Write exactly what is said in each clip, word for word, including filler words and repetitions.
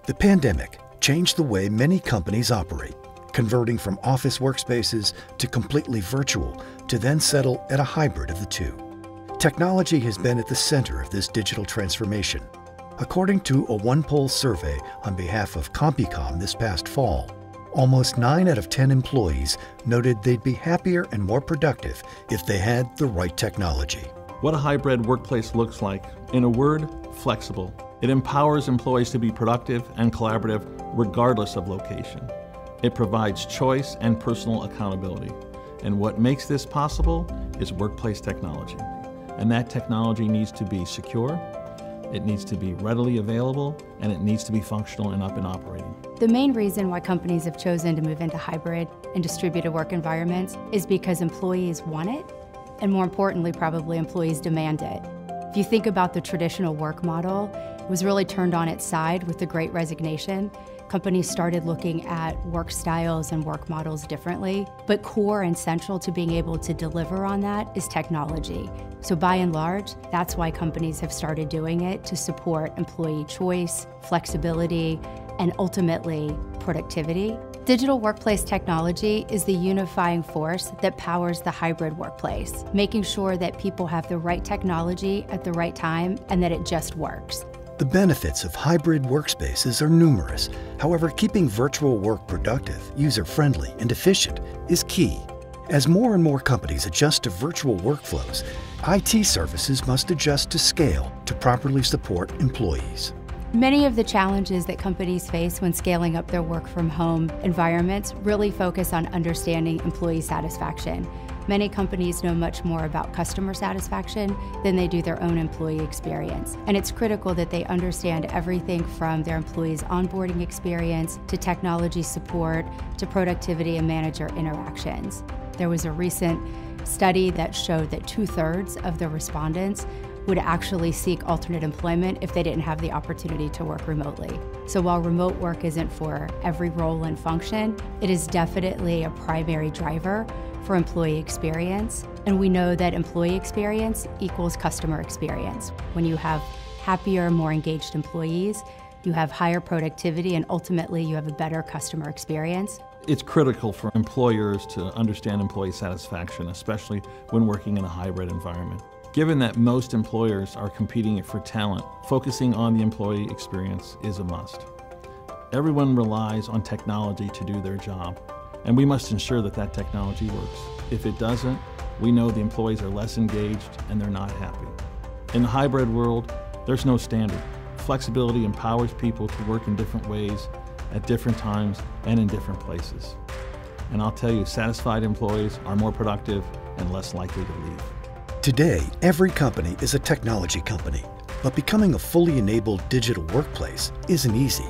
The pandemic changed the way many companies operate, converting from office workspaces to completely virtual, to then settle at a hybrid of the two. Technology has been at the center of this digital transformation. According to a one-poll survey on behalf of Compucom this past fall, almost nine out of ten employees noted they'd be happier and more productive if they had the right technology. What a hybrid workplace looks like, in a word, flexible. It empowers employees to be productive and collaborative regardless of location. It provides choice and personal accountability. And what makes this possible is workplace technology. And that technology needs to be secure, it needs to be readily available, and it needs to be functional and up and operating. The main reason why companies have chosen to move into hybrid and distributed work environments is because employees want it, and more importantly, probably employees demand it. If you think about the traditional work model, it was really turned on its side with the Great Resignation. Companies started looking at work styles and work models differently, but core and central to being able to deliver on that is technology. So by and large, that's why companies have started doing it, to support employee choice, flexibility, and ultimately productivity. Digital workplace technology is the unifying force that powers the hybrid workplace, making sure that people have the right technology at the right time and that it just works. The benefits of hybrid workspaces are numerous. However, keeping virtual work productive, user-friendly, and efficient is key. As more and more companies adjust to virtual workflows, I T services must adjust to scale to properly support employees. Many of the challenges that companies face when scaling up their work-from-home environments really focus on understanding employee satisfaction. Many companies know much more about customer satisfaction than they do their own employee experience. And it's critical that they understand everything from their employees' onboarding experience to technology support to productivity and manager interactions. There was a recent study that showed that two-thirds of the respondents would actually seek alternate employment if they didn't have the opportunity to work remotely. So while remote work isn't for every role and function, it is definitely a primary driver for employee experience. And we know that employee experience equals customer experience. When you have happier, more engaged employees, you have higher productivity, and ultimately you have a better customer experience. It's critical for employers to understand employee satisfaction, especially when working in a hybrid environment. Given that most employers are competing for talent, focusing on the employee experience is a must. Everyone relies on technology to do their job, and we must ensure that that technology works. If it doesn't, we know the employees are less engaged and they're not happy. In the hybrid world, there's no standard. Flexibility empowers people to work in different ways, at different times, and in different places. And I'll tell you, satisfied employees are more productive and less likely to leave. Today, every company is a technology company, but becoming a fully enabled digital workplace isn't easy.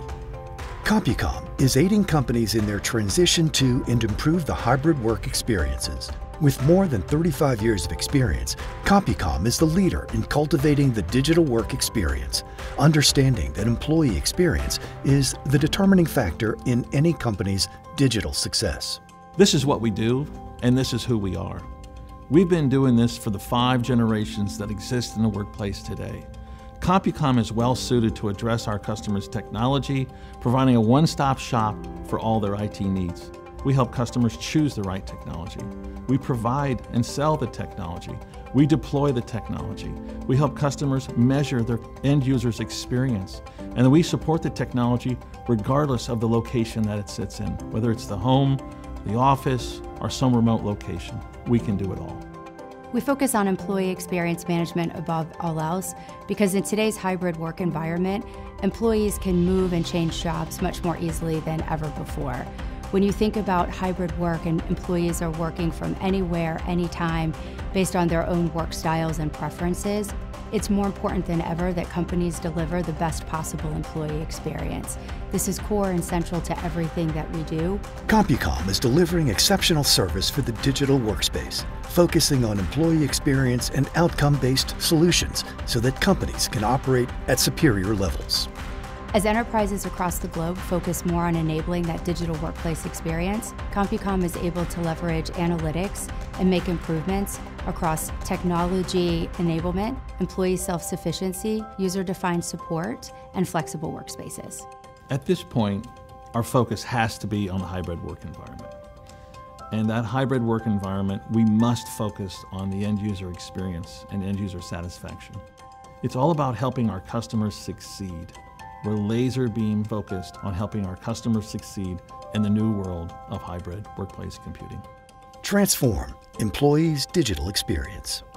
Compucom is aiding companies in their transition to and improve the hybrid work experiences. With more than thirty-five years of experience, Compucom is the leader in cultivating the digital work experience, understanding that employee experience is the determining factor in any company's digital success. This is what we do, and this is who we are. We've been doing this for the five generations that exist in the workplace today. Compucom is well suited to address our customers' technology, providing a one-stop shop for all their I T needs. We help customers choose the right technology. We provide and sell the technology. We deploy the technology. We help customers measure their end users' experience. And we support the technology regardless of the location that it sits in, whether it's the home, the office, or some remote location. We can do it all. We focus on employee experience management above all else because in today's hybrid work environment, employees can move and change jobs much more easily than ever before. When you think about hybrid work and employees are working from anywhere, anytime, based on their own work styles and preferences, it's more important than ever that companies deliver the best possible employee experience. This is core and central to everything that we do. Compucom is delivering exceptional service for the digital workspace, focusing on employee experience and outcome-based solutions so that companies can operate at superior levels. As enterprises across the globe focus more on enabling that digital workplace experience, Compucom is able to leverage analytics and make improvements across technology enablement, employee self-sufficiency, user-defined support, and flexible workspaces. At this point, our focus has to be on the hybrid work environment. And that hybrid work environment, we must focus on the end user experience and end user satisfaction. It's all about helping our customers succeed. We're laser beam focused on helping our customers succeed in the new world of hybrid workplace computing. Transform employees' digital experience.